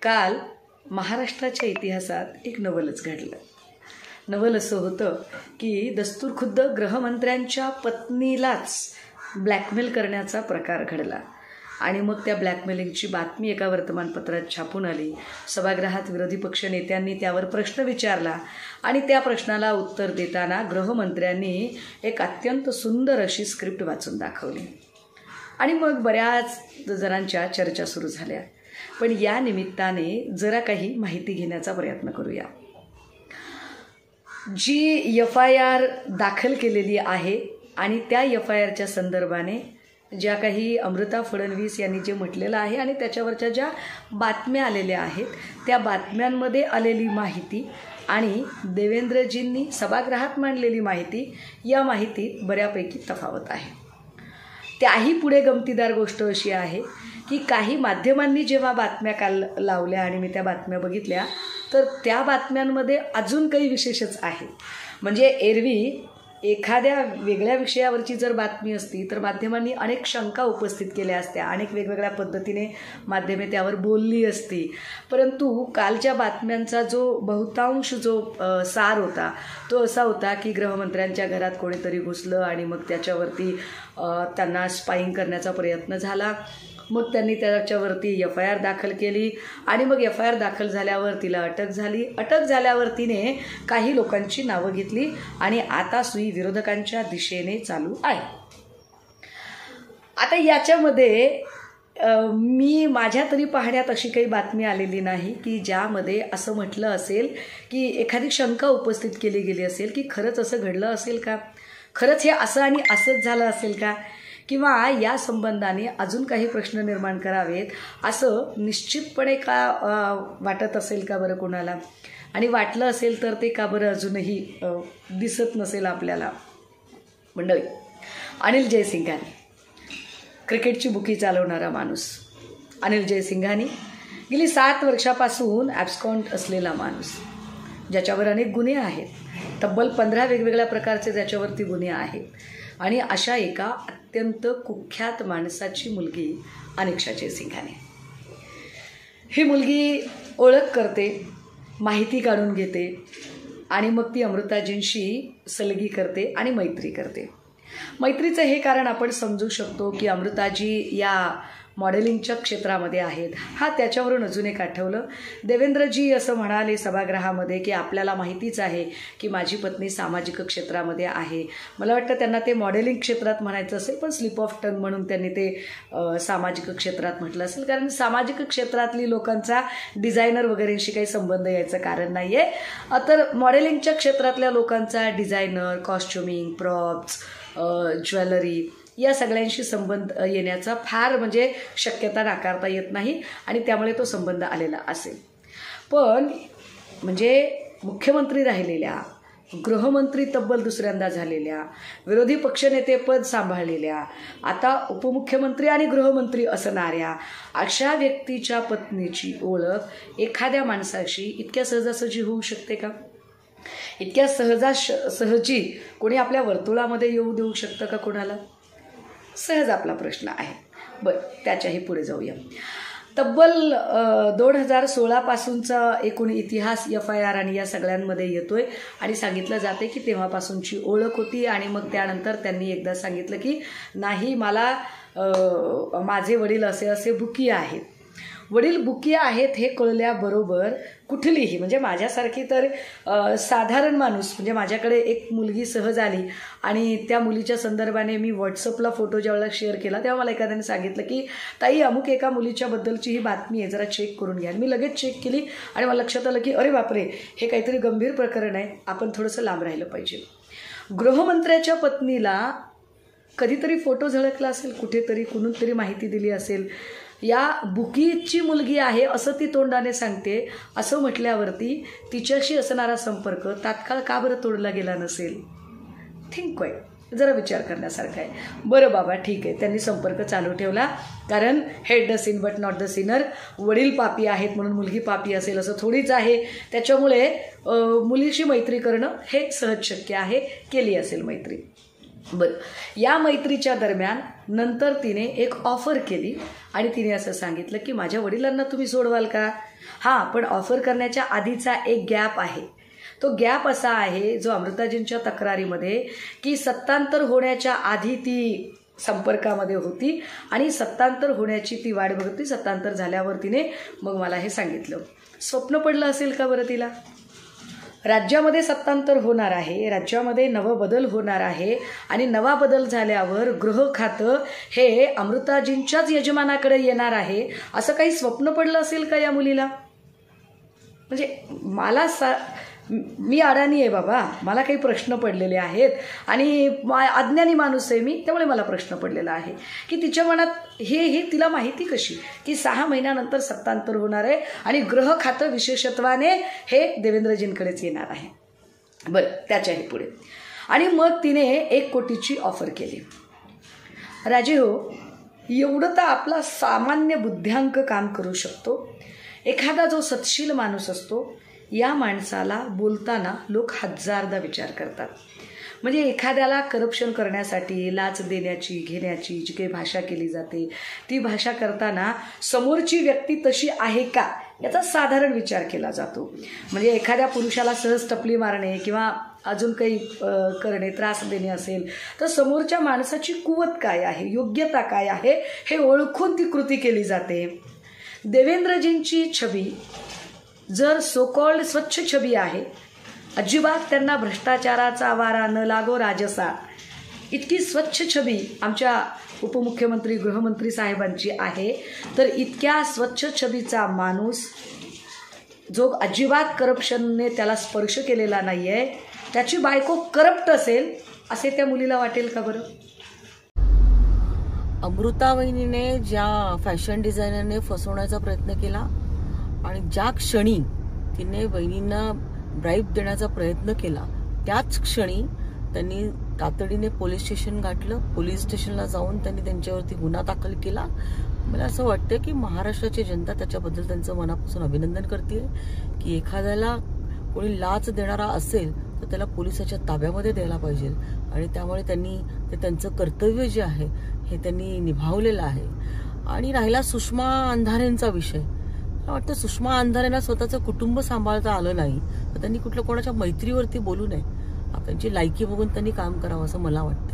काल महाराष्ट्राच्या इतिहासात एक नवलच घडलं. नवल असं होतं की दस्तूरखुद्द गृहमंत्र्यांच्या पत्नीलाच ब्लॅकमेल करण्याचा प्रकार घडला आणि मग त्या ब्लॅकमेलिंगची बातमी एका वर्तमानपत्रात छापून आली. सभागृहात विरोधी पक्ष नेत्यांनी त्यावर प्रश्न विचारला आणि त्या प्रश्नाला उत्तर देताना गृहमंत्र्यांनी एक अत्यंत सुंदर अशी स्क्रिप्ट वाचून दाखवली आणि मग बऱ्याच जणांच्या चर्चा सुरू झाल्या. पण या निमित्ताने जरा काही माहिती घेण्याचा प्रयत्न करूया. जी FIR दाखल केलेली आहे आणि त्या FIRच्या संदर्भाने ज्या काही अमृता फडणवीस यांनी जे म्हटलेलं आहे आणि त्याच्यावरच्या ज्या बातम्या आलेल्या आहेत त्या बातम्यांमध्ये आलेली माहिती आणि देवेंद्रजींनी सभागृहात मांडलेली माहिती, या माहितीत बऱ्यापैकी तफावत आहे. त्याही पुढे गमतीदार गोष्ट अशी आहे की काही माध्यमांनी जेव्हा बातम्या काल लावल्या आणि मी त्या बातम्या बघितल्या तर त्या बातम्यांमध्ये अजून काही विशेषच आहे. म्हणजे एरवी एखाद्या वेगळ्या विषयावरची जर बातमी असती तर माध्यमांनी अनेक शंका उपस्थित केल्या असत्या, अनेक वेगवेगळ्या पद्धतीने माध्यमे त्यावर बोलली असती. परंतु कालच्या बातम्यांचा जो बहुतांश जो सार होता तो असा होता की गृहमंत्र्यांच्या घरात कोणीतरी घुसलं आणि मग त्याच्यावरती त्यांना स्पाईंग करण्याचा प्रयत्न झाला. मग त्यांनी त्याच्यावरती FIR दाखल केली आणि मग FIR दाखल झाल्यावर तिला अटक झाली. अटक झाल्यावर तिने काही लोकांची नावं घेतली आणि आता सुई विरोधकांच्या दिशेने चालू आहे. आता याच्यामध्ये मी माझ्या तरी पाहण्यात अशी काही बातमी आलेली नाही की ज्यामध्ये असं म्हटलं असेल की एखादी शंका उपस्थित केली गेली असेल की खरंच असं घडलं असेल का, खरंच हे असं आणि असंच झालं असेल का, किंवा या संबंधाने अजून काही प्रश्न निर्माण करावेत असं निश्चितपणे का वाटत असेल का बरं कोणाला, आणि वाटलं असेल तर ते का बरं अजूनही दिसत नसेल आपल्याला. मंडळी, अनिल जयसिंघानी, क्रिकेटची बुकी चालवणारा माणूस अनिल जयसिंघानी, गेली 7 वर्षापासून ॲब्स्कॉन्ट असलेला माणूस, ज्याच्यावर अनेक गुन्हे आहेत, तब्बल 15 वेगवेगळ्या प्रकारचे ज्याच्यावरती गुन्हे आहेत, आणि अशा एका अत्यंत कुख्यात माणसाची मुलगी अनिक्षा जयसिंघानी. ही मुलगी ओळख करते, माहिती काढून घेते आणि मग ती अमृताजींशी सलगी करते आणि मैत्री करते. मैत्रीचं हे कारण आपण समजू शकतो की अमृताजी या मॉडेलिंगच्या क्षेत्रामध्ये आहेत. त्याच्यावरून अजून एक आठवलं, देवेंद्रजी असं म्हणाले सभागृहामध्ये की आपल्याला माहितीच आहे की माझी पत्नी सामाजिक क्षेत्रामध्ये आहे. मला वाटतं त्यांना ते मॉडेलिंग क्षेत्रात म्हणायचं असेल पण स्लिप ऑफ टंग म्हणून त्यांनी ते सामाजिक क्षेत्रात म्हटलं असेल, कारण सामाजिक क्षेत्रातली लोकांचा डिझायनर वगैरेंशी काही संबंध यायचं कारण नाही आहे. तर मॉडेलिंगच्या क्षेत्रातल्या लोकांचा डिझायनर, कॉस्ट्युमिंग, प्रॉप्स, ज्वेलरी या सगळ्यांशी संबंध येण्याचा फार म्हणजे शक्यता नाकारता येत नाही आणि त्यामुळे तो संबंध आलेला असेल. पण म्हणजे मुख्यमंत्री राहिलेल्या, गृहमंत्री तब्बल दुसऱ्यांदा झालेल्या, विरोधी पक्षनेतेपद सांभाळलेल्या, आता उपमुख्यमंत्री आणि गृहमंत्री असणाऱ्या अशा व्यक्तीच्या पत्नीची ओळख एखाद्या माणसाशी इतक्या सहजासहजी होऊ शकते का? इतक्या सहजी कोणी आपल्या वर्तुळामध्ये येऊ देऊ शकतं का कोणाला? सहज आपला प्रश्न आहे. बरं, त्याच्याही पुढे जाऊया. तब्बल 2016 पासूनचा एकूण इतिहास FIR आणि या सगळ्यांमध्ये येतोय आणि सांगितलं जाते की तेव्हापासूनची ओळख होती आणि मग त्यानंतर त्यांनी एकदा सांगितलं की नाही, मला माझे वडील असे असे बुकी आहेत. वडील बुकी आहेत हे कळल्याबरोबर कुठलीही म्हणजे माझ्यासारखी तर साधारण माणूस, म्हणजे माझ्याकडे एक मुलगी सहज आली आणि त्या मुलीच्या संदर्भाने मी व्हॉट्सअपला फोटो ज्यावेळेला शेअर केला तेव्हा मला एखाद्याने सांगितलं की ताई अमुक एका मुलीच्या बद्दलची ही बातमी आहे, जरा चेक करून घ्या. मी लगेच चेक केली आणि मला लक्षात आलं की अरे बापरे, हे काहीतरी गंभीर प्रकरण आहे, आपण थोडंसं लांब राहिलं पाहिजे. गृहमंत्र्याच्या पत्नीला कधीतरी फोटो झळकला असेल, कुठेतरी कुणून तरी माहिती दिली असेल, या बुकीची मुलगी आहे असं ती तोंडाने सांगते, असं म्हटल्यावरती तिच्याशी असणारा संपर्क तात्काळ का बरं तोडला गेला नसेल? थिंक आहे, जरा विचार करण्यासारखं आहे. बरं बाबा, ठीक आहे, त्यांनी संपर्क चालू ठेवला, कारण hate the sin but not the sinner. वडील पापी आहेत म्हणून मुलगी पापी असेल असं थोडीच आहे. त्याच्यामुळे मुलीशी मैत्री करणं हे सहज शक्य आहे, केली असेल मैत्री. बरं, या मैत्रीच्या दरम्यान नंतर तिने एक ऑफर केली आणि तिने असं सांगितलं की माझ्या वडिलांना तुम्ही सोडवाल का? हां, पण ऑफर करण्याच्या आधीचा एक गॅप आहे. तो गॅप असा आहे जो अमृताजींच्या तक्रारीमध्ये की सत्तांतर होण्याच्या आधी ती संपर्कामध्ये होती आणि सत्तांतर होण्याची ती वाट बघत होती. सत्तांतर झाल्यावर तिने मग मला हे सांगितलं. स्वप्न पडलं असेल का बरं तिला? राज्यामध्ये सत्तांतर होणार आहे, राज्यामध्ये नवं बदल होणार आहे आणि नवा बदल झाल्यावर गृह खातं हे अमृताजींच्याच यजमानाकडे येणार आहे, असं काही स्वप्न पडलं असेल का या मुलीला? म्हणजे मला मी अडाणी आहे बाबा, मला काही प्रश्न पडलेले आहेत आणि अज्ञानी माणूस आहे मी, त्यामुळे मला प्रश्न पडलेला आहे की तिच्या मनात हे तिला माहिती कशी की 6 महिन्यानंतर सत्तांतर होणार आहे आणि गृह खातं विशेषत्वाने हे देवेंद्रजींकडेच येणार आहे. बरं, त्याच्याही पुढे आणि मग तिने 1 कोटीची ऑफर केली. राजे हो, एवढं तर आपला सामान्य बुद्ध्यांक काम करू शकतो. एखादा जो सत्शील माणूस असतो या माणसाला बोलताना लोक हजारदा विचार करतात. म्हणजे एखाद्याला करप्शन करण्यासाठी लाच देण्याची घेण्याची जी काही भाषा केली जाते ती भाषा करताना समोरची व्यक्ती तशी आहे का याचा साधारण विचार केला जातो. म्हणजे एखाद्या पुरुषाला सहज टपली मारणे किंवा अजून काही करणे, त्रास देणे असेल तर समोरच्या माणसाची कुवत काय आहे, योग्यता काय आहे हे ओळखून ती कृती केली जाते. देवेंद्रजींची छबी जर सो कॉल्ड स्वच्छ छबी आहे, अजिबात त्यांना भ्रष्टाचाराचा वारा न लागो राजसा, इतकी स्वच्छ छबी आमच्या उपमुख्यमंत्री गृहमंत्री साहेबांची आहे, तर इतक्या स्वच्छ छबीचा माणूस जो अजिबात करप्शनने त्याला स्पर्श केलेला नाही आहे, त्याची बायको करप्ट असेल असे त्या मुलीला वाटेल का बरं? अमृता वहिनीने ज्या फॅशन डिझायनरने फसवण्याचा प्रयत्न केला आणि ज्या क्षणी तिने वहिनींना ब्राईब देण्याचा प्रयत्न केला त्याच क्षणी त्यांनी तातडीने पोलीस स्टेशन गाठलं. पोलीस स्टेशनला जाऊन त्यांनी त्यांच्यावरती गुन्हा दाखल केला. मला असं वाटतं की महाराष्ट्राची जनता त्याच्याबद्दल त्यांचं मनापासून अभिनंदन करते की एखाद्याला कोणी लाच देणारा असेल तर त्याला पोलिसाच्या ताब्यामध्ये द्यायला पाहिजे आणि त्यामुळे त्यांनी ते त्यांचं कर्तव्य जे आहे हे त्यांनी निभावलेलं आहे. आणि राहिला सुषमा अंधारेंचा विषय, मला वाटतं सुषमा अंधारेंना स्वतःचं कुटुंब सांभाळता आलं नाही तर त्यांनी कुठल्या कोणाच्या मैत्रीवरती बोलू नये. त्यांची लायकी बघून त्यांनी काम करावं असं मला वाटतं.